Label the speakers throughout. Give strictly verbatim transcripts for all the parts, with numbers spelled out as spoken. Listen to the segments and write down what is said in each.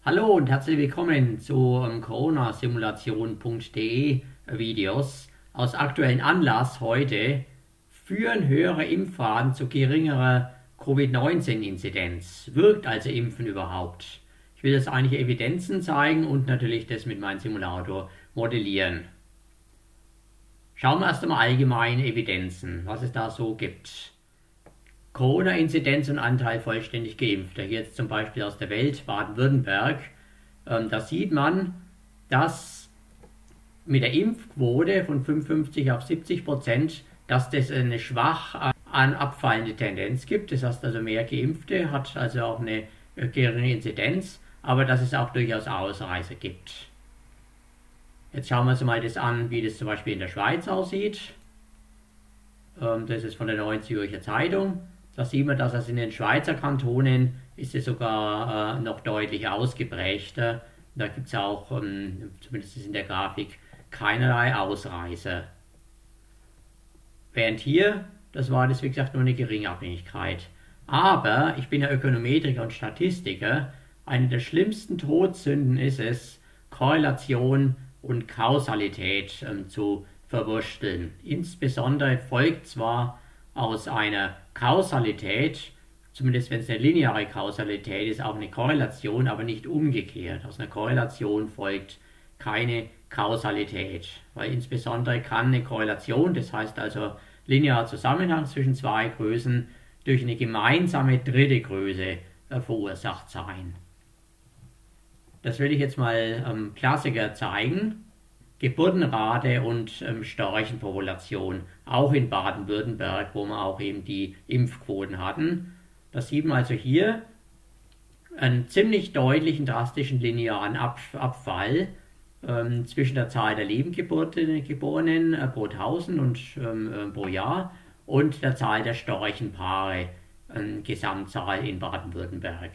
Speaker 1: Hallo und herzlich willkommen zu ähm, Corona-Simulation punkt de Videos. Aus aktuellem Anlass heute: Führen höhere Impfraten zu geringerer Covid neunzehn Inzidenz? Wirkt also Impfen überhaupt? Ich will jetzt einige Evidenzen zeigen und natürlich das mit meinem Simulator modellieren. Schauen wir erst einmal allgemeine Evidenzen, was es da so gibt. Corona-Inzidenz und Anteil vollständig Geimpfter. Hier jetzt zum Beispiel aus der Welt, Baden-Württemberg. Ähm, da sieht man, dass mit der Impfquote von fünfundfünfzig auf siebzig Prozent, dass das eine schwach an abfallende Tendenz gibt. Das heißt also, mehr Geimpfte hat also auch eine geringe Inzidenz, aber dass es auch durchaus Ausreißer gibt. Jetzt schauen wir uns mal das an, wie das zum Beispiel in der Schweiz aussieht. Ähm, das ist von der Neuen Zürcher Zeitung. Da sieht man, dass es in den Schweizer Kantonen ist es sogar äh, noch deutlich ausgeprägter. Da gibt es auch, ähm, zumindest in der Grafik, keinerlei Ausreißer. Während hier, das war das wie gesagt nur eine geringe Abhängigkeit. Aber ich bin ja Ökonometriker und Statistiker. Eine der schlimmsten Todsünden ist es, Korrelation und Kausalität ähm, zu verwursteln. Insbesondere folgt zwar aus einer Kausalität, zumindest wenn es eine lineare Kausalität ist, auch eine Korrelation, aber nicht umgekehrt. Aus einer Korrelation folgt keine Kausalität, weil insbesondere kann eine Korrelation, das heißt also linearer Zusammenhang zwischen zwei Größen, durch eine gemeinsame dritte Größe äh, verursacht sein. Das will ich jetzt mal ähm, Klassiker zeigen. Geburtenrate und ähm, Storchenpopulation, auch in Baden-Württemberg, wo wir auch eben die Impfquoten hatten. Da sieht man also hier einen ziemlich deutlichen, drastischen linearen Ab Abfall ähm, zwischen der Zahl der Lebendgeborenen äh, pro tausend und ähm, äh, pro Jahr und der Zahl der Storchenpaare, äh, Gesamtzahl in Baden-Württemberg.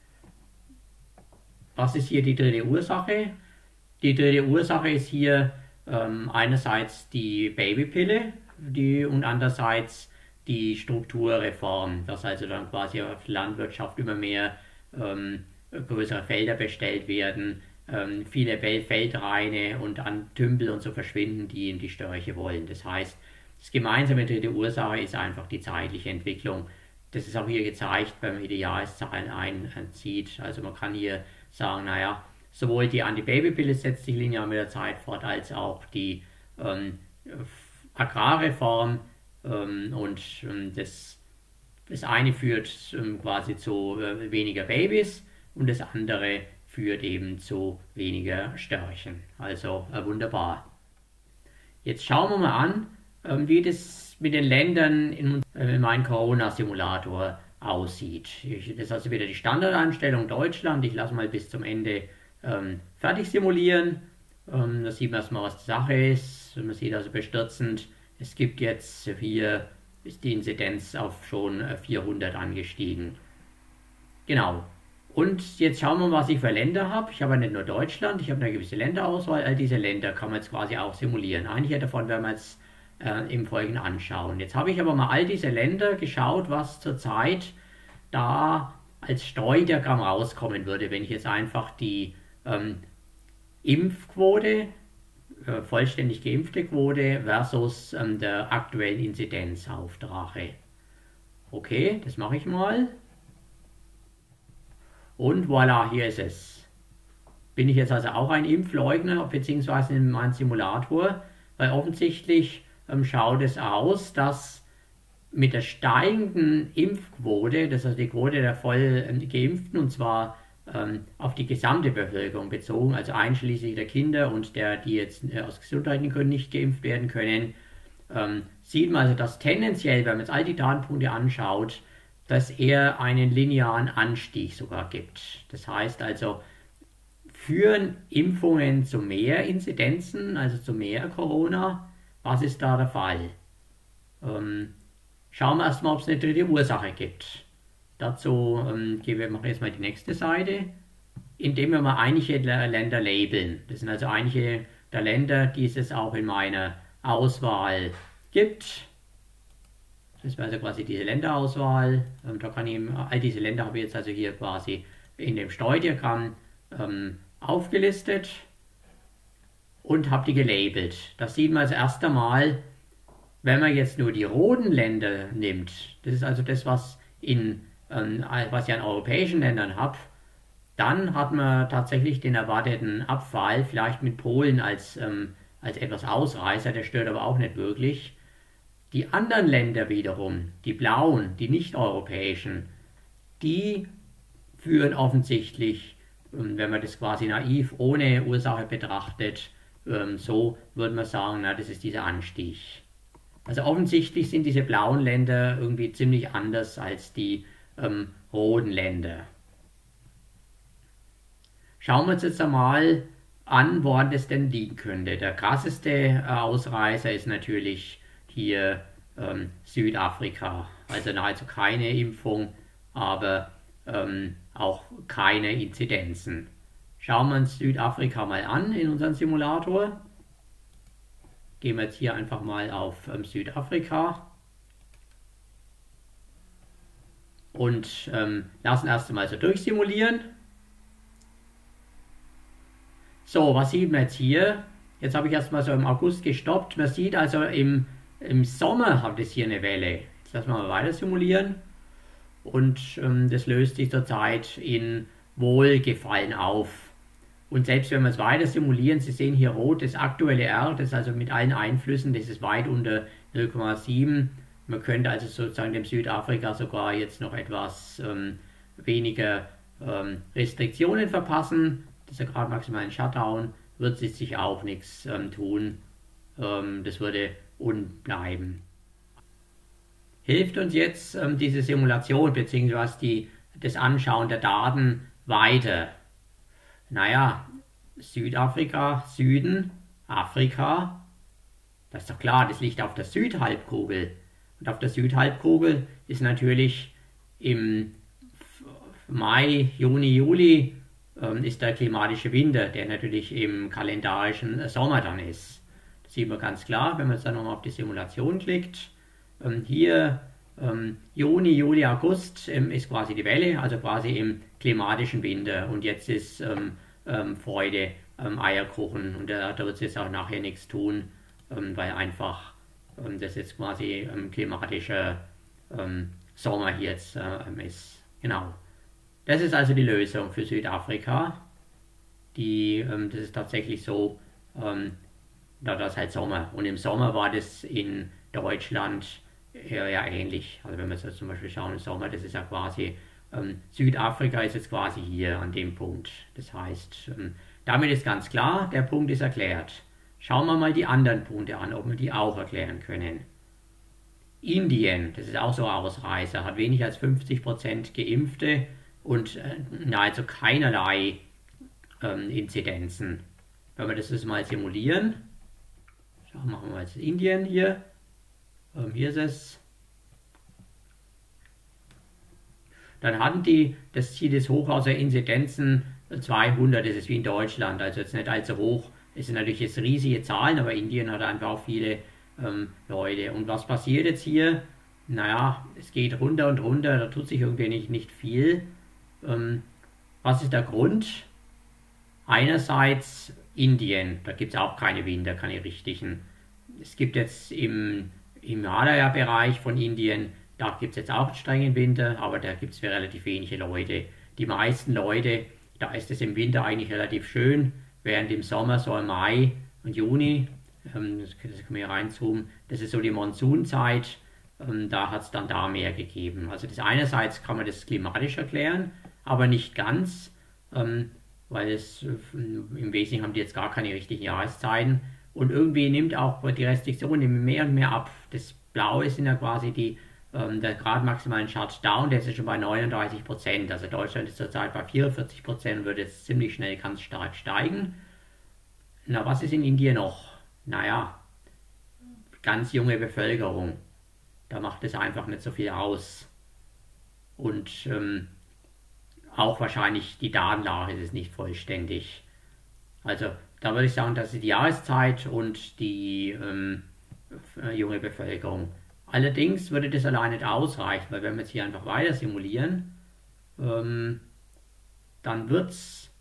Speaker 1: Was ist hier die dritte Ursache? Die dritte Ursache ist hier ähm, einerseits die Babypille die, und andererseits die Strukturreform, dass also dann quasi auf Landwirtschaft immer mehr ähm, größere Felder bestellt werden, ähm, viele Feldreine und an Tümpel und so verschwinden, die in die Störche wollen. Das heißt, das gemeinsame dritte Ursache ist einfach die zeitliche Entwicklung. Das ist auch hier gezeigt, wenn man hier die Jahreszahlen einzieht. Also man kann hier sagen, naja, sowohl die Antibabypille setzt sich linear mit der Zeit fort, als auch die ähm, Agrarreform ähm, und ähm, das, das eine führt ähm, quasi zu äh, weniger Babys und das andere führt eben zu weniger Störchen. Also äh, wunderbar. Jetzt schauen wir mal an, ähm, wie das mit den Ländern in, äh, in meinem Corona-Simulator aussieht. Ich, das ist also wieder die Standardeinstellung Deutschland. Ich lasse mal bis zum Ende Ähm, fertig simulieren. Ähm, da sieht man erstmal, was die Sache ist. Man sieht also bestürzend, es gibt jetzt hier, ist die Inzidenz auf schon vierhundert angestiegen. Genau. Und jetzt schauen wir mal, was ich für Länder habe. Ich habe ja nicht nur Deutschland, ich habe eine gewisse Länderauswahl. All diese Länder kann man jetzt quasi auch simulieren. Einige davon werden wir jetzt äh, im Folgenden anschauen. Jetzt habe ich aber mal all diese Länder geschaut, was zurzeit da als Streudiagramm rauskommen würde, wenn ich jetzt einfach die ähm, Impfquote, äh, vollständig geimpfte Quote versus ähm, der aktuellen Inzidenz auftrage. Okay, das mache ich mal. Und voilà, hier ist es. Bin ich jetzt also auch ein Impfleugner, beziehungsweise in meinem Simulator, weil offensichtlich ähm, schaut es aus, dass mit der steigenden Impfquote, das heißt die Quote der voll ähm, Geimpften, und zwar ähm, auf die gesamte Bevölkerung bezogen, also einschließlich der Kinder und der, die jetzt äh, aus gesundheitlichen Gründen nicht geimpft werden können, ähm, sieht man also, dass tendenziell, wenn man jetzt all die Datenpunkte anschaut, dass eher einen linearen Anstieg sogar gibt. Das heißt also, führen Impfungen zu mehr Inzidenzen, also zu mehr Corona? Was ist da der Fall? Ähm, Schauen wir erstmal, ob es eine dritte Ursache gibt. Dazu ähm, gehen wir, machen wir jetzt mal die nächste Seite, indem wir mal einige Länder labeln. Das sind also einige der Länder, die es auch in meiner Auswahl gibt. Das wäre also quasi diese Länderauswahl. Ähm, da kann ich, all diese Länder habe ich jetzt also hier quasi in dem Streudiagramm äh, ähm, aufgelistet und habe die gelabelt. Das sieht man das erste Mal, wenn man jetzt nur die roten Länder nimmt. Das ist also das, was, in, ähm, was ich an europäischen Ländern habe. Dann hat man tatsächlich den erwarteten Abfall, vielleicht mit Polen als, ähm, als etwas Ausreißer, der stört aber auch nicht wirklich. Die anderen Länder wiederum, die blauen, die nicht-europäischen, die führen offensichtlich, wenn man das quasi naiv ohne Ursache betrachtet, so würde man sagen, na, das ist dieser Anstieg. Also offensichtlich sind diese blauen Länder irgendwie ziemlich anders als die ähm, roten Länder. Schauen wir uns jetzt einmal an, woran das denn liegen könnte. Der krasseste Ausreißer ist natürlich hier ähm, Südafrika. Also nahezu keine Impfung, aber ähm, auch keine Inzidenzen. Schauen wir uns Südafrika mal an in unserem Simulator. Gehen wir jetzt hier einfach mal auf ähm, Südafrika und ähm, lassen erst einmal so durchsimulieren. So, was sieht man jetzt hier? Jetzt habe ich erstmal so im August gestoppt. Man sieht also im, im Sommer hat es hier eine Welle. Jetzt lassen wir mal weiter simulieren. Und ähm, das löst sich zurzeit in Wohlgefallen auf. Und selbst wenn wir es weiter simulieren, Sie sehen hier rot, das aktuelle R, das ist also mit allen Einflüssen, das ist weit unter null Komma sieben. Man könnte also sozusagen dem Südafrika sogar jetzt noch etwas ähm, weniger ähm, Restriktionen verpassen. Das ist ja gerade maximal ein Shutdown, wird sich auch nichts ähm, tun. Ähm, das würde unbleiben. Hilft uns jetzt ähm, diese Simulation bzw. Die, das Anschauen der Daten weiter? Naja, Südafrika, Süden, Afrika, das ist doch klar, das liegt auf der Südhalbkugel. Und auf der Südhalbkugel ist natürlich im Mai, Juni, Juli ähm, ist der klimatische Winter, der natürlich im kalendarischen Sommer dann ist. Das sieht man ganz klar, wenn man jetzt dann nochmal auf die Simulation klickt. Ähm, hier ähm, Juni, Juli, August ähm, ist quasi die Welle, also quasi im klimatischen Winter. Und jetzt ist ähm, ähm, Freude, ähm, Eierkuchen. Und da, da wird es jetzt auch nachher nichts tun, ähm, weil einfach ähm, das jetzt quasi ähm, klimatischer ähm, Sommer hier jetzt äh, ist. Genau. Das ist also die Lösung für Südafrika. Die, ähm, das ist tatsächlich so, ähm, da das halt Sommer. Und im Sommer war das in Deutschland ja, ja ähnlich. Also wenn wir jetzt zum Beispiel schauen, im Sommer, das ist ja quasi, ähm, Südafrika ist jetzt quasi hier an dem Punkt. Das heißt, ähm, damit ist ganz klar, der Punkt ist erklärt. Schauen wir mal die anderen Punkte an, ob wir die auch erklären können. Indien, das ist auch so ein Ausreißer, hat weniger als fünfzig Prozent Geimpfte und äh, nahezu keinerlei ähm, Inzidenzen. Wenn wir das jetzt mal simulieren, schauen, machen wir jetzt Indien hier. Ähm, hier ist es. Dann hatten die, das zieht es hoch aus der Inzidenzen zweihundert, das ist wie in Deutschland, also jetzt nicht allzu hoch. Es sind natürlich jetzt riesige Zahlen, aber Indien hat einfach auch viele ähm, Leute. Und was passiert jetzt hier? Naja, es geht runter und runter, da tut sich irgendwie nicht, nicht viel. Ähm, was ist der Grund? Einerseits Indien, da gibt es auch keine Winter, keine richtigen. Es gibt jetzt im Himalaya-Bereich von Indien, da gibt es jetzt auch einen strengen Winter, aber da gibt es relativ wenige Leute. Die meisten Leute, da ist es im Winter eigentlich relativ schön, während im Sommer, so im Mai und Juni, ähm, das können wir hier reinzoomen, das ist so die Monsunzeit, ähm, da hat es dann da mehr gegeben. Also das einerseits kann man das klimatisch erklären, aber nicht ganz, ähm, weil es äh, im Wesentlichen haben die jetzt gar keine richtigen Jahreszeiten und irgendwie nimmt auch die Restriktionen mehr und mehr ab. Das Blaue sind ja quasi die, ähm, der Grad maximalen Shutdown, der ist ja schon bei neununddreißig Prozent, also Deutschland ist zurzeit bei vierundvierzig Prozent und wird jetzt ziemlich schnell ganz stark steigen. Na, was ist in Indien noch? Naja, ganz junge Bevölkerung, da macht es einfach nicht so viel aus. Und ähm, auch wahrscheinlich die Datenlage ist nicht vollständig. Also da würde ich sagen, das ist die Jahreszeit und die ähm, junge Bevölkerung. Allerdings würde das allein nicht ausreichen, weil wenn wir jetzt hier einfach weiter simulieren, ähm, dann wird es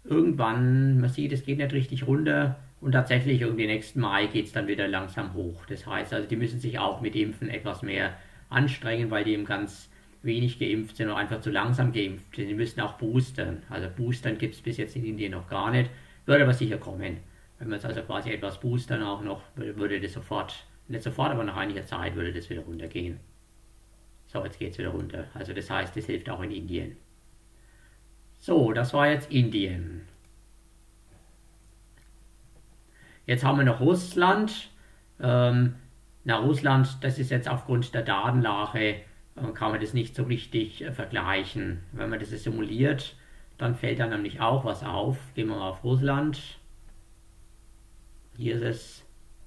Speaker 1: irgendwann, man sieht, es geht nicht richtig runter und tatsächlich irgendwie nächsten Mai geht es dann wieder langsam hoch. Das heißt also, die müssen sich auch mit Impfen etwas mehr anstrengen, weil die eben ganz wenig geimpft sind oder einfach zu langsam geimpft sind. Die müssen auch boostern. Also boostern gibt es bis jetzt in Indien noch gar nicht, würde aber sicher kommen. Wenn man es also quasi etwas boostern auch noch, würde das sofort, nicht sofort, aber nach einiger Zeit würde das wieder runtergehen. So, jetzt geht es wieder runter. Also das heißt, das hilft auch in Indien. So, das war jetzt Indien. Jetzt haben wir noch Russland. Ähm, na, Russland, das ist jetzt aufgrund der Datenlage, äh, kann man das nicht so richtig äh, vergleichen. Wenn man das simuliert, dann fällt da nämlich auch was auf. Gehen wir mal auf Russland. Hier ist es.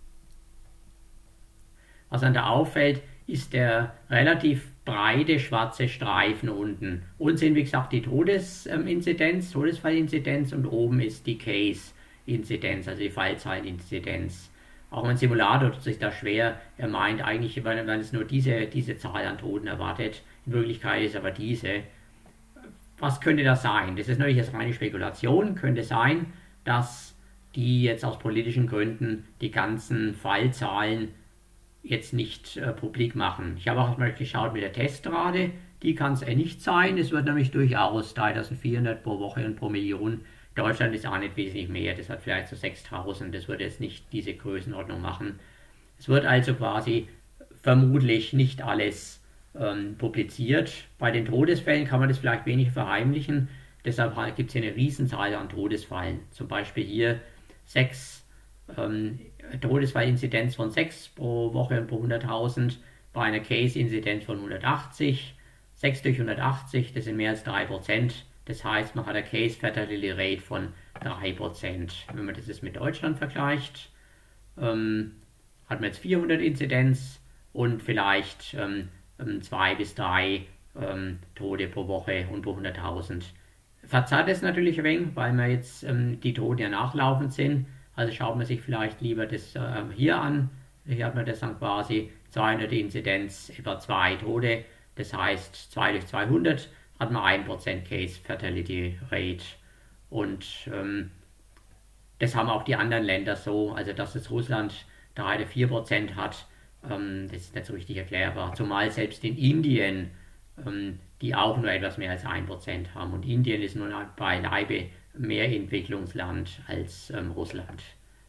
Speaker 1: Was dann da auffällt, ist der relativ breite schwarze Streifen unten. Unten sind wie gesagt die Todesinzidenz, Todesfallinzidenz und oben ist die Case-Inzidenz, also die Fallzahleninzidenz. Auch ein Simulator tut sich da schwer. Er meint eigentlich, wenn es nur diese, diese Zahl an Toten erwartet. In Wirklichkeit ist aber diese. Was könnte das sein? Das ist natürlich jetzt reine Spekulation. Könnte sein, dass die jetzt aus politischen Gründen die ganzen Fallzahlen jetzt nicht äh, publik machen. Ich habe auch mal geschaut mit der Testrate, die kann es eh nicht sein. Es wird nämlich durchaus dreitausendvierhundert pro Woche und pro Million. Deutschland ist auch nicht wesentlich mehr, das hat vielleicht so sechstausend, das würde jetzt nicht diese Größenordnung machen. Es wird also quasi vermutlich nicht alles ähm, publiziert. Bei den Todesfällen kann man das vielleicht wenig verheimlichen, deshalb gibt es hier eine Riesenzahl an Todesfällen. Zum Beispiel hier sechs ähm, Todesfallinzidenz von sechs pro Woche und pro hunderttausend, bei einer Case-Inzidenz von hundertachtzig, sechs durch hundertachtzig, das sind mehr als drei Prozent. Das heißt, man hat eine Case-Fatality Rate von drei Prozent. Wenn man das jetzt mit Deutschland vergleicht, ähm, hat man jetzt vierhundert Inzidenz und vielleicht ähm, zwei bis drei ähm, Tote pro Woche und pro hunderttausend. Verzerrt es natürlich ein wenig, weil man jetzt ähm, die Toten ja nachlaufend sind. Also schaut man sich vielleicht lieber das äh, hier an. Hier hat man das dann quasi zweihundert Inzidenz, etwa zwei Tote. Das heißt, zwei durch zweihundert hat man ein Prozent Case Fatality Rate. Und ähm, das haben auch die anderen Länder so. Also dass es Russland drei oder vier Prozent hat, ähm, das ist nicht so richtig erklärbar. Zumal selbst in Indien, ähm, die auch nur etwas mehr als ein Prozent haben. Und Indien ist nun beileibe mehr Entwicklungsland als ähm, Russland.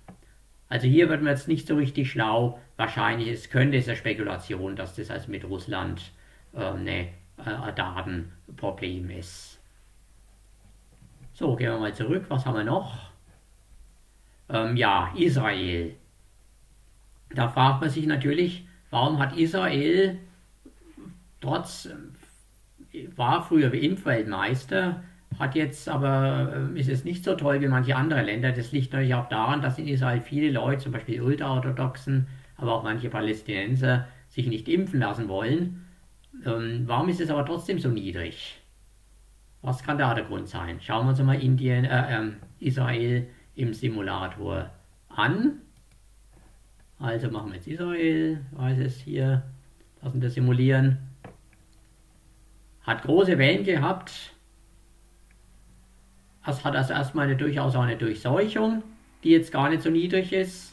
Speaker 1: Also hier wird man jetzt nicht so richtig schlau. Wahrscheinlich es könnte es eine Spekulation, dass das also mit Russland äh, eine, äh, ein Datenproblem ist. So, gehen wir mal zurück. Was haben wir noch? Ähm, ja, Israel. Da fragt man sich natürlich, warum hat Israel trotz, war früher Impfweltmeister, hat jetzt aber, ist es nicht so toll wie manche andere Länder. Das liegt natürlich auch daran, dass in Israel viele Leute, zum Beispiel Ultraorthodoxen, aber auch manche Palästinenser, sich nicht impfen lassen wollen. Ähm, warum ist es aber trotzdem so niedrig? Was kann da der Grund sein? Schauen wir uns mal Indien, äh, äh, Israel im Simulator an. Also machen wir jetzt Israel, weiß es hier, lassen wir das simulieren. Hat große Wellen gehabt. Das hat also erstmal eine, durchaus auch eine Durchseuchung, die jetzt gar nicht so niedrig ist.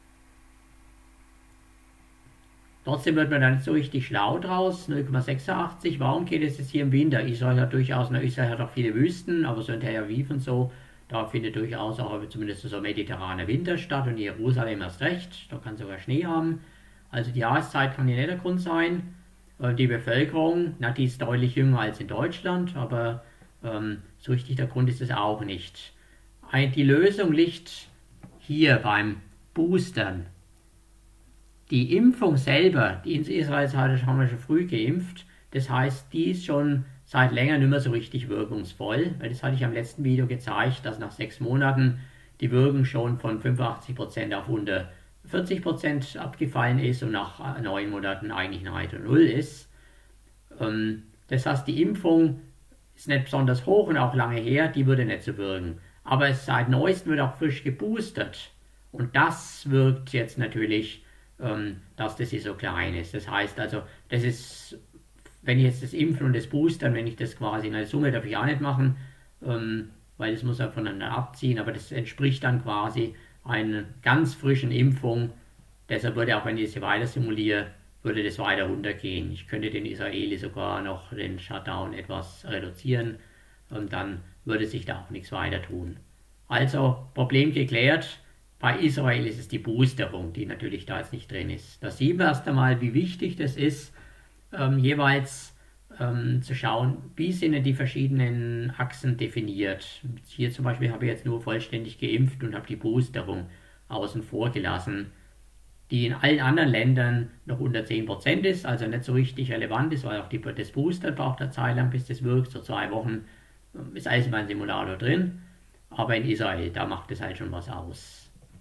Speaker 1: Trotzdem wird man dann nicht so richtig schlau draus. null Komma sechsundachtzig. Warum geht es jetzt hier im Winter? Israel hat durchaus, na, Israel hat auch viele Wüsten, aber so in Tel Aviv und so, da findet durchaus auch zumindest so mediterraner Winter statt und Jerusalem erst recht. Da kann sogar Schnee haben. Also die Jahreszeit kann hier nicht der Grund sein. Die Bevölkerung, na, die ist deutlich jünger als in Deutschland, aber ähm, so richtig der Grund ist es auch nicht. Die Lösung liegt hier beim Boostern. Die Impfung selber, die in Israel haben wir schon früh geimpft, das heißt, die ist schon seit länger nicht mehr so richtig wirkungsvoll, weil das hatte ich am letzten Video gezeigt, dass nach sechs Monaten die Wirkung schon von fünfundachtzig Prozent auf unter vierzig Prozent abgefallen ist und nach neun Monaten eigentlich nahezu null ist. Das heißt, die Impfung ist nicht besonders hoch und auch lange her, die würde nicht so wirken. Aber seit neuestem wird auch frisch geboostert. Und das wirkt jetzt natürlich, ähm, dass das hier so klein ist. Das heißt also, das ist, wenn ich jetzt das Impfen und das Boostern, wenn ich das quasi in der Summe darf ich auch nicht machen, ähm, weil es muss ja voneinander abziehen, aber das entspricht dann quasi einer ganz frischen Impfung. Deshalb würde auch, wenn ich es hier weiter simuliere, würde das weiter runtergehen. Ich könnte den Israeli sogar noch den Shutdown etwas reduzieren und dann würde sich da auch nichts weiter tun. Also Problem geklärt. Bei Israel ist es die Boosterung, die natürlich da jetzt nicht drin ist. Da sehen wir erst einmal, wie wichtig das ist, ähm, jeweils ähm, zu schauen, wie sind denn die verschiedenen Achsen definiert. Hier zum Beispiel habe ich jetzt nur vollständig geimpft und habe die Boosterung außen vor gelassen, die in allen anderen Ländern noch unter zehn Prozent ist, also nicht so richtig relevant ist, weil auch die, das Booster braucht eine Zeit lang, bis das wirkt, so zwei Wochen ist alles in meinem Simulator drin, aber in Israel, da macht es halt schon was aus.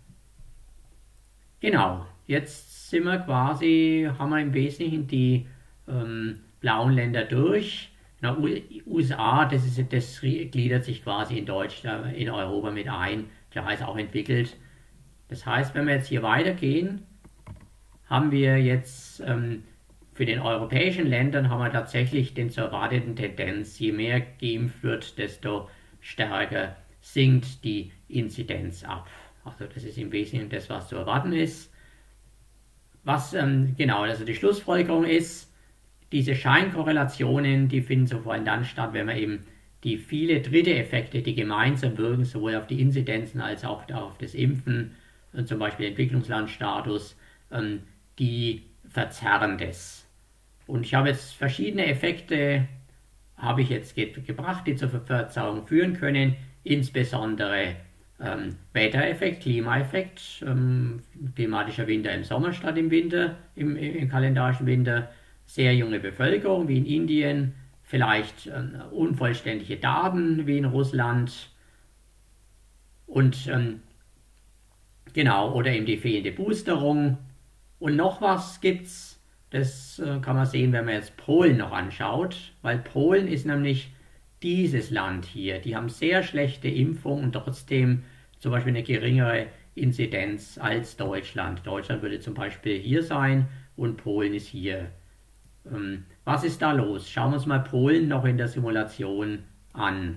Speaker 1: Genau, jetzt sind wir quasi, haben wir im Wesentlichen die ähm, blauen Länder durch. Na, U S A, das, ist, das gliedert sich quasi in Deutschland, in Europa mit ein, klar ist auch entwickelt. Das heißt, wenn wir jetzt hier weitergehen, haben wir jetzt ähm, für den europäischen Ländern haben wir tatsächlich den zu erwarteten Tendenz, je mehr geimpft wird, desto stärker sinkt die Inzidenz ab. Also das ist im Wesentlichen das, was zu erwarten ist. Was ähm, genau, also die Schlussfolgerung ist, diese Scheinkorrelationen, die finden so vor allem dann statt, wenn man eben die viele dritte Effekte, die gemeinsam wirken, sowohl auf die Inzidenzen als auch auf das Impfen, und zum Beispiel Entwicklungslandstatus, ähm, die verzerren das. Und ich habe jetzt verschiedene Effekte, habe ich jetzt ge gebracht, die zur Verzerrung führen können, insbesondere ähm, Wettereffekt, Klimaeffekt, ähm, klimatischer Winter im Sommer statt im Winter, im, im kalendarischen Winter, sehr junge Bevölkerung wie in Indien, vielleicht ähm, unvollständige Daten wie in Russland und ähm, genau, oder eben die fehlende Boosterung. Und noch was gibt's, das äh, kann man sehen, wenn man jetzt Polen noch anschaut, weil Polen ist nämlich dieses Land hier, die haben sehr schlechte Impfung und trotzdem zum Beispiel eine geringere Inzidenz als Deutschland. Deutschland würde zum Beispiel hier sein und Polen ist hier. Ähm, was ist da los? Schauen wir uns mal Polen noch in der Simulation an.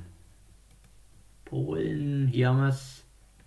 Speaker 1: Polen, hier haben wir es.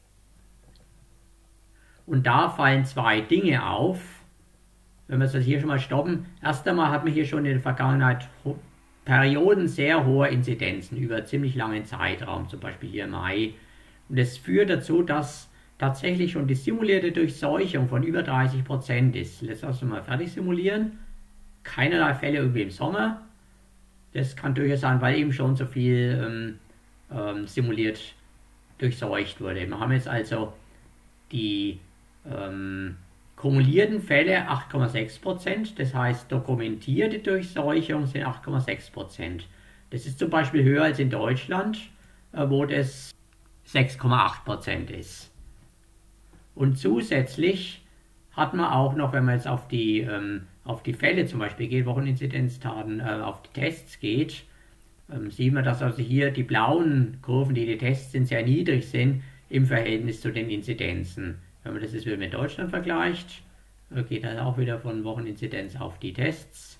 Speaker 1: Und da fallen zwei Dinge auf. Wenn wir das hier schon mal stoppen. Erst einmal hat man hier schon in der Vergangenheit Perioden sehr hoher Inzidenzen über einen ziemlich langen Zeitraum, zum Beispiel hier im Mai. Und das führt dazu, dass tatsächlich schon die simulierte Durchseuchung von über dreißig Prozent ist. Lass uns mal fertig simulieren. Keinerlei Fälle irgendwie im Sommer. Das kann durchaus sein, weil eben schon so viel ähm, ähm, simuliert durchseucht wurde. Wir haben jetzt also die ähm, kumulierten Fälle acht Komma sechs Prozent, das heißt dokumentierte Durchseuchung sind acht Komma sechs Prozent. Das ist zum Beispiel höher als in Deutschland, äh, wo das sechs Komma acht Prozent ist. Und zusätzlich hat man auch noch, wenn man jetzt auf die, ähm, auf die Fälle zum Beispiel geht, Wocheninzidenzdaten, äh, auf die Tests geht, ähm, sieht man, dass also hier die blauen Kurven, die die Tests sind, sehr niedrig sind im Verhältnis zu den Inzidenzen. Wenn man das jetzt wieder mit Deutschland vergleicht, geht das auch wieder von Wocheninzidenz auf die Tests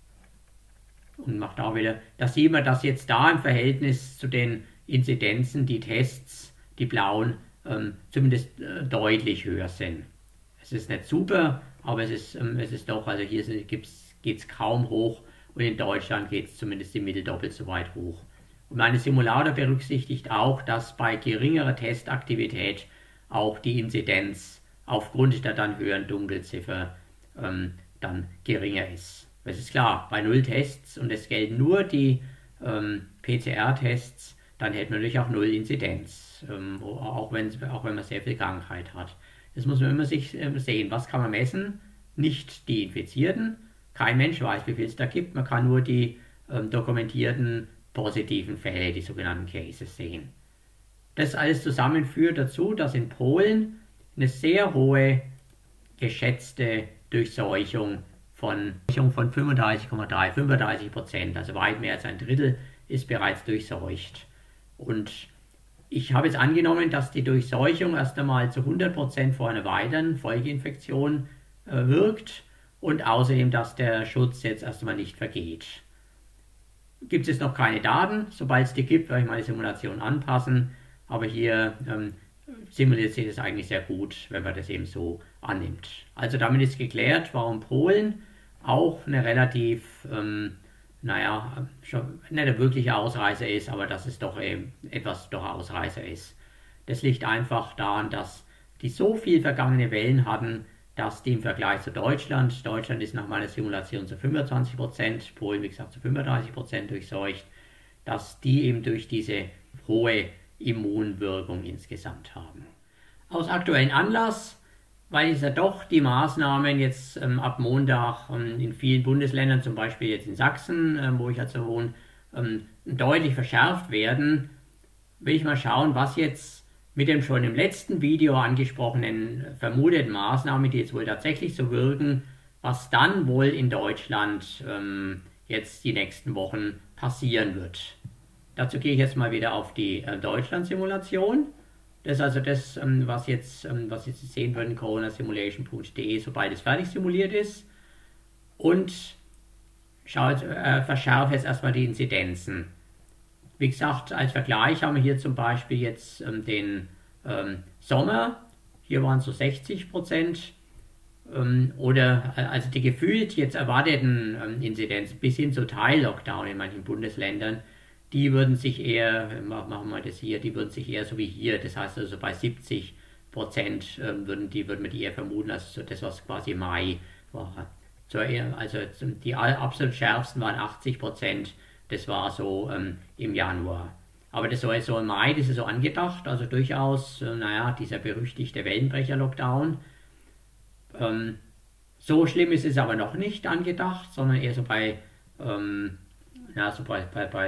Speaker 1: und macht auch wieder, da sieht man, dass jetzt da im Verhältnis zu den Inzidenzen die Tests, die blauen, ähm, zumindest äh, deutlich höher sind. Es ist nicht super, aber es ist, ähm, es ist doch, also hier geht es kaum hoch und in Deutschland geht es zumindest im Mittel doppelt so weit hoch. Und meine Simulator berücksichtigt auch, dass bei geringerer Testaktivität auch die Inzidenz aufgrund der dann höheren Dunkelziffer ähm, dann geringer ist. Das ist klar, bei null Tests und es gelten nur die ähm, P C R-Tests, dann hätte man natürlich auch null Inzidenz, ähm, auch, wenn, auch wenn man sehr viel Krankheit hat. Das muss man immer sich ähm, sehen. Was kann man messen? Nicht die Infizierten. Kein Mensch weiß, wie viel es da gibt. Man kann nur die ähm, dokumentierten positiven Fälle, die sogenannten Cases, sehen. Das alles zusammen führt dazu, dass in Polen eine sehr hohe geschätzte Durchseuchung von, von fünfunddreißig Komma drei, fünfunddreißig Prozent, also weit mehr als ein Drittel, ist bereits durchseucht. Und ich habe jetzt angenommen, dass die Durchseuchung erst einmal zu hundert Prozent vor einer weiteren Folgeinfektion äh, wirkt und außerdem, dass der Schutz jetzt erst einmal nicht vergeht. gibt es noch keine Daten. Sobald es die gibt, werde ich meine Simulation anpassen. Aber hier ähm, simuliert sich das eigentlich sehr gut, wenn man das eben so annimmt. Also damit ist geklärt, warum Polen auch eine relativ, ähm, naja, schon nicht eine wirkliche Ausreißer ist, aber dass es doch eben etwas doch Ausreißer ist. Das liegt einfach daran, dass die so viel vergangene Wellen hatten, dass die im Vergleich zu Deutschland, Deutschland ist nach meiner Simulation zu fünfundzwanzig Prozent, Polen wie gesagt zu fünfunddreißig Prozent durchseucht, dass die eben durch diese hohe Immunwirkung insgesamt haben. Aus aktuellem Anlass, weil es ja doch die Maßnahmen jetzt ähm, ab Montag ähm, in vielen Bundesländern, zum Beispiel jetzt in Sachsen, ähm, wo ich also wohne, ähm, deutlich verschärft werden, will ich mal schauen, was jetzt mit dem schon im letzten Video angesprochenen vermuteten Maßnahmen, die jetzt wohl tatsächlich so wirken, was dann wohl in Deutschland ähm, jetzt die nächsten Wochen passieren wird. Dazu gehe ich jetzt mal wieder auf die äh, Deutschland-Simulation. Das ist also das, ähm, was jetzt, ähm, was jetzt sehen würden, coronasimulation punkt de, sobald es fertig simuliert ist. Und schaut, äh, verschärfe jetzt erstmal die Inzidenzen. Wie gesagt, als Vergleich haben wir hier zum Beispiel jetzt ähm, den ähm, Sommer, hier waren es so sechzig Prozent, ähm, oder äh, also die gefühlt jetzt erwarteten ähm, Inzidenzen bis hin zu Teil-Lockdown in manchen Bundesländern, die würden sich eher, machen wir das hier, die würden sich eher so wie hier, das heißt also bei siebzig Prozent ähm, würden, die, würden wir die eher vermuten, als so das, was quasi Mai war. So, also die absolut schärfsten waren achtzig Prozent. Das war so ähm, im Januar. Aber das soll so im Mai, das ist so angedacht, also durchaus, äh, naja, dieser berüchtigte Wellenbrecher-Lockdown. Ähm, so schlimm ist es aber noch nicht angedacht, sondern eher so bei, ähm, na, so bei, bei, bei,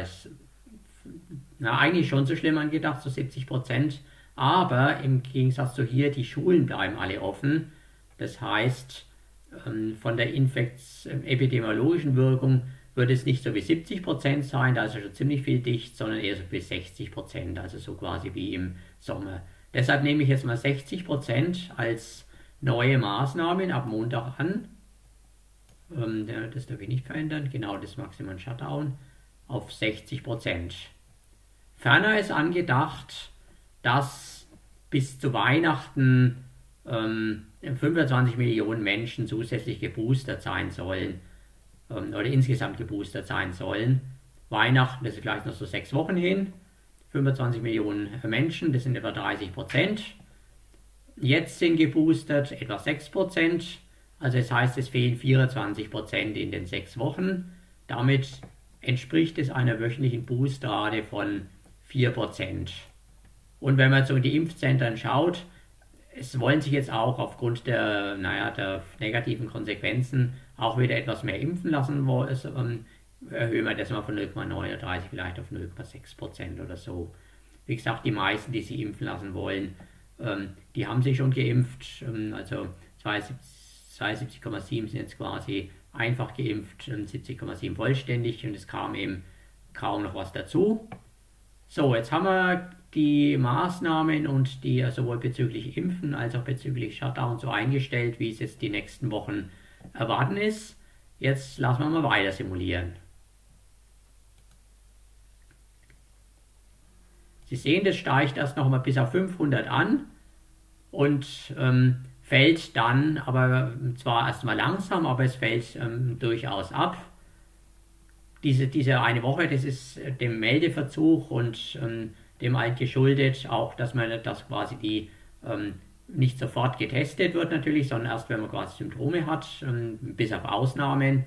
Speaker 1: na, eigentlich schon so schlimm angedacht, so siebzig Prozent. Aber im Gegensatz zu hier, die Schulen bleiben alle offen. Das heißt, ähm, von der infekts-, äh, epidemiologischen Wirkung würde es nicht so wie siebzig Prozent sein, da ist ja schon ziemlich viel dicht, sondern eher so bis sechzig Prozent, also so quasi wie im Sommer. Deshalb nehme ich jetzt mal sechzig Prozent als neue Maßnahmen ab Montag an. Ähm, das darf ich nicht verändern, genau das Maximum Shutdown auf sechzig Prozent. Ferner ist angedacht, dass bis zu Weihnachten ähm, fünfundzwanzig Millionen Menschen zusätzlich geboostert sein sollen. Oder insgesamt geboostert sein sollen. Weihnachten, das ist gleich noch so sechs Wochen hin. fünfundzwanzig Millionen Menschen, das sind etwa dreißig Prozent. Jetzt sind geboostert etwa sechs Prozent. Also das heißt, es fehlen vierundzwanzig Prozent in den sechs Wochen. Damit entspricht es einer wöchentlichen Boosterrate von vier Prozent. Und wenn man so in die Impfzentren schaut, es wollen sich jetzt auch aufgrund der, naja, der negativen Konsequenzen auch wieder etwas mehr impfen lassen, wo es, ähm, erhöhen wir das mal von null Komma neununddreißig vielleicht auf null Komma sechs Prozent oder so. Wie gesagt, die meisten, die sich impfen lassen wollen, ähm, die haben sich schon geimpft, ähm, also zweiundsiebzig Komma sieben sind jetzt quasi einfach geimpft, siebzig Komma sieben vollständig und es kam eben kaum noch was dazu. So, jetzt haben wir die Maßnahmen und die sowohl bezüglich Impfen als auch bezüglich Shutdown so eingestellt, wie es jetzt die nächsten Wochen erwarten ist. Jetzt lassen wir mal weiter simulieren. Sie sehen, das steigt erst noch mal bis auf fünfhundert an und ähm, fällt dann, aber zwar erstmal langsam, aber es fällt ähm, durchaus ab. Diese, diese eine Woche, das ist dem Meldeverzug und ähm, dem halt geschuldet, auch dass man dass quasi die ähm, nicht sofort getestet wird natürlich, sondern erst wenn man quasi Symptome hat, ähm, bis auf Ausnahmen.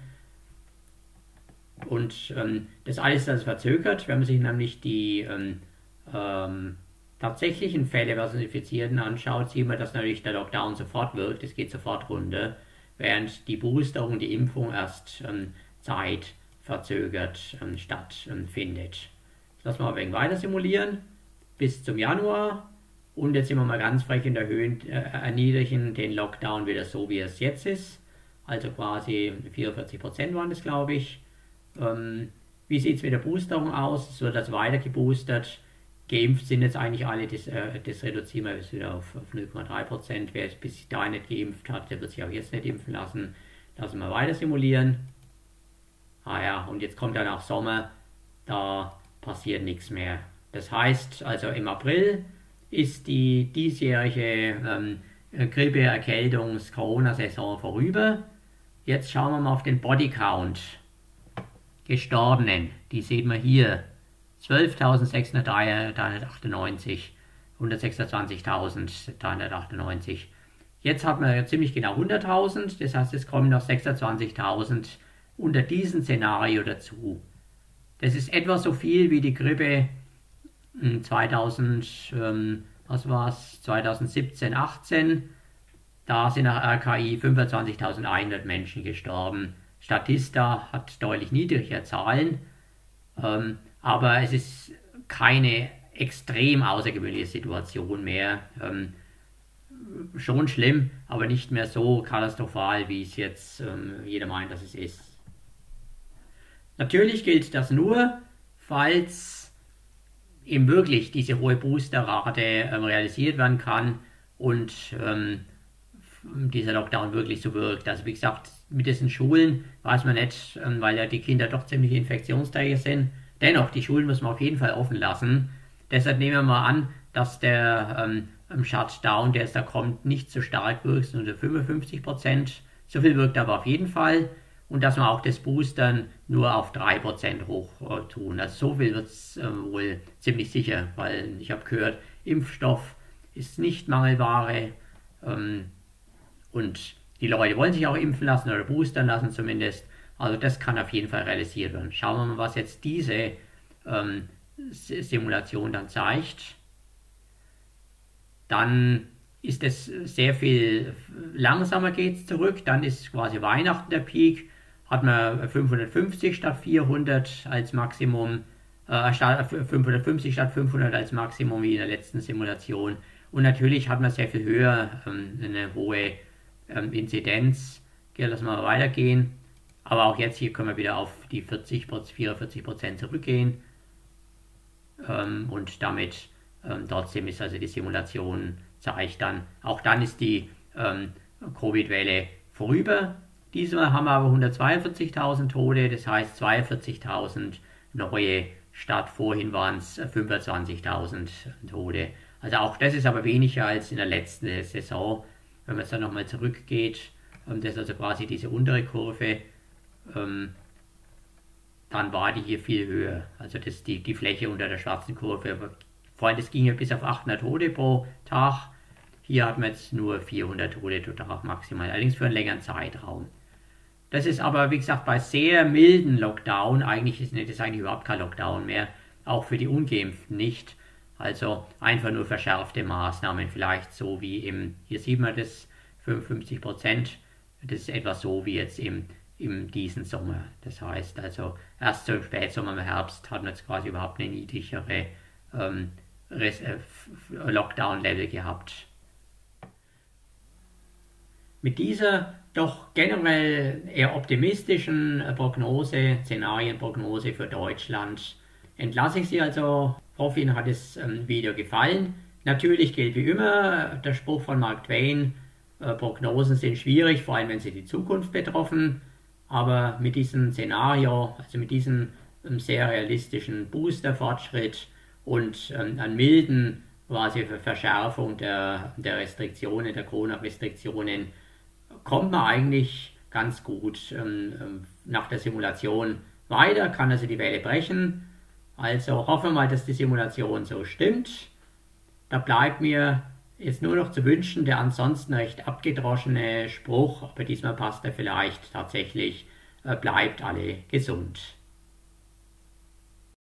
Speaker 1: Und ähm, das alles ist also verzögert, wenn man sich nämlich die ähm, ähm, tatsächlichen Fälle versus Infizierten anschaut, sieht man, dass natürlich der Lockdown sofort wirkt, es geht sofort runter, während die Boosterung, die Impfung erst ähm, Zeit verzögert ähm, stattfindet. Das lassen wir ein wenig weiter simulieren bis zum Januar und jetzt sind wir mal ganz frech in der Höhe, äh, erniedrigen den Lockdown wieder so wie es jetzt ist, also quasi vierundvierzig Prozent waren das, glaube ich. Ähm, wie sieht es mit der Boosterung aus? Es wird also weiter geboostert. Geimpft sind jetzt eigentlich alle, das, äh, das reduzieren wir jetzt wieder auf, auf null Komma drei Prozent. Wer es bis sich da nicht geimpft hat, der wird sich auch jetzt nicht impfen lassen. Lassen wir weiter simulieren. Ah ja, und jetzt kommt dann auch Sommer. da passiert nichts mehr. Das heißt also im April ist die diesjährige ähm, Grippe-, Erkältungs-, Corona-Saison vorüber. Jetzt schauen wir mal auf den Bodycount. Gestorbenen, die sehen wir hier. zwölftausendsechshundertachtundneunzig, hundertsechsundzwanzigtausenddreihundertachtundneunzig. Jetzt hat man ziemlich genau hunderttausend, das heißt, es kommen noch sechsundzwanzigtausend unter diesem Szenario dazu. Das ist etwa so viel wie die Grippe zweitausend, ähm, was war's, zweitausendsiebzehn, achtzehn. Da sind nach R K I fünfundzwanzigtausendeinhundert Menschen gestorben. Statista hat deutlich niedrigere Zahlen, ähm, aber es ist keine extrem außergewöhnliche Situation mehr. Ähm, schon schlimm, aber nicht mehr so katastrophal, wie es jetzt ähm, jeder meint, dass es ist. Natürlich gilt das nur, falls eben wirklich diese hohe Boosterrate ähm, realisiert werden kann und ähm, dieser Lockdown wirklich so wirkt. Also wie gesagt, mit diesen Schulen weiß man nicht, ähm, weil ja die Kinder doch ziemlich Infektionsträger sind. Dennoch, die Schulen muss man auf jeden Fall offen lassen. Deshalb nehmen wir mal an, dass der ähm, Shutdown, der jetzt da kommt, nicht so stark wirkt, nur fünfundfünfzig Prozent. So viel wirkt aber auf jeden Fall. Und dass wir auch das Boostern nur auf drei Prozent hoch äh, tun. Also so viel wird es äh, wohl ziemlich sicher, weil ich habe gehört, Impfstoff ist nicht Mangelware. Ähm, und die Leute wollen sich auch impfen lassen oder boostern lassen zumindest. Also das kann auf jeden Fall realisiert werden. Schauen wir mal, was jetzt diese ähm, Simulation dann zeigt. Dann ist es sehr viel langsamer, geht es zurück. Dann ist quasi Weihnachten der Peak. Hat man fünfhundertfünfzig statt vierhundert als Maximum, äh, statt fünfhundertfünfzig statt fünfhundert als Maximum wie in der letzten Simulation. Und natürlich hat man sehr viel höher, ähm, eine hohe ähm, Inzidenz. Okay, lassen wir mal weitergehen. Aber auch jetzt hier können wir wieder auf die vierzig, vierundvierzig Prozent zurückgehen. Ähm, und damit ähm, trotzdem ist also die Simulation zeigt dann, auch dann ist die ähm, Covid-Welle vorüber. Diesmal haben wir aber hundertzweiundvierzigtausend Tote, das heißt zweiundvierzigtausend neue statt vorhin waren es fünfundzwanzigtausend Tote. Also auch das ist aber weniger als in der letzten Saison. Wenn man jetzt dann nochmal zurückgeht, das ist also quasi diese untere Kurve, ähm, dann war die hier viel höher. Also das die, die Fläche unter der schwarzen Kurve. Vorhin, das ging ja bis auf achthundert Tote pro Tag. Hier hat man jetzt nur vierhundert Tote pro Tag maximal, allerdings für einen längeren Zeitraum. Das ist aber, wie gesagt, bei sehr milden Lockdown, eigentlich ist das eigentlich überhaupt kein Lockdown mehr, auch für die Ungeimpften nicht. Also einfach nur verschärfte Maßnahmen, vielleicht so wie im, hier sieht man das, fünfundfünfzig Prozent, das ist etwa so wie jetzt im, im diesen Sommer. Das heißt also, erst so im Spätsommer, im Herbst hat man jetzt quasi überhaupt eine niedrigere ähm, Lockdown-Level gehabt. Mit dieser doch generell eher optimistischen Prognose, Szenarienprognose für Deutschland entlasse ich Sie also. Ich hoffe, Ihnen hat das ähm, Video gefallen. Natürlich gilt wie immer der Spruch von Mark Twain, äh, Prognosen sind schwierig, vor allem wenn sie die Zukunft betreffen. Aber mit diesem Szenario, also mit diesem ähm, sehr realistischen Booster-Fortschritt und ähm, an milden quasi Verschärfung der, der Restriktionen, der Corona-Restriktionen, kommt man eigentlich ganz gut ähm, nach der Simulation weiter, kann also die Welle brechen. Also hoffen wir mal, dass die Simulation so stimmt. Da bleibt mir jetzt nur noch zu wünschen, der ansonsten recht abgedroschene Spruch, aber diesmal passt er vielleicht tatsächlich, äh, bleibt alle gesund.